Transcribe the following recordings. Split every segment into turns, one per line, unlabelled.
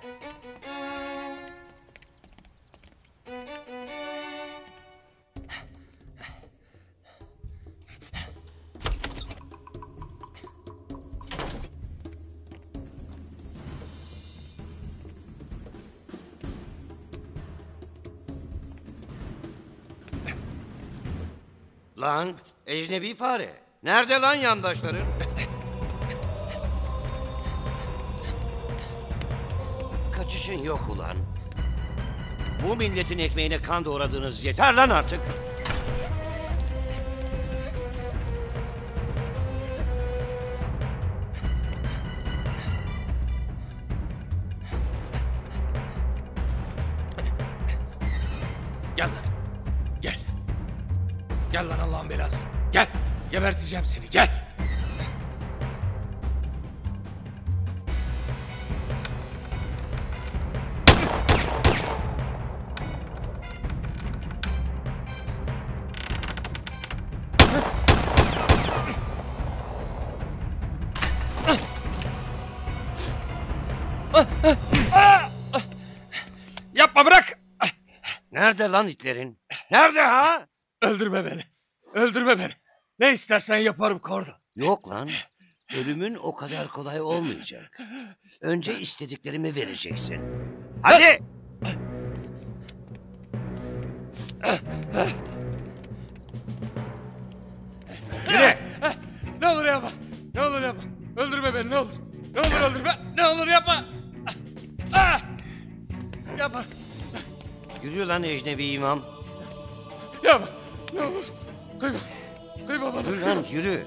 Lan ecnebi fare. Nerede lan yandaşların? Kaçışın yok ulan. Bu milletin ekmeğine kan doğradığınız yeter lan artık.
Gel lan. Gel. Gel lan Allah'ın belası. Gel. Geberteceğim seni. Gel. Yapma, bırak.
Nerede lan itlerin? Nerede ha?
Öldürme beni. Öldürme beni. Ne istersen yaparım Kordo.
Yok lan. Ölümün o kadar kolay olmayacak. Önce istediklerimi vereceksin. Hadi! Yürü!
Ne olur yapma. Ne olur yapma. Öldürme beni, ne olur. Ne olur öldürme. Ne olur yapma. Yapma.
Yürü lan ecnebi imam.
Yapma. Ne olur. Kıyma. Kıyma bana.
Yürü lan yürü.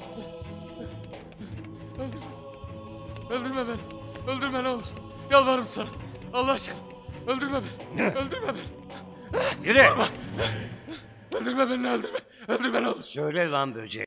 Öldürme beni. Öldürme ne olur. Yalvarırım sana. Allah aşkına. Öldürme beni. Öldürme beni.
Yürü!
Öldürme beni, öldürme. Öldürme ne olur.
Söyle lan böcek.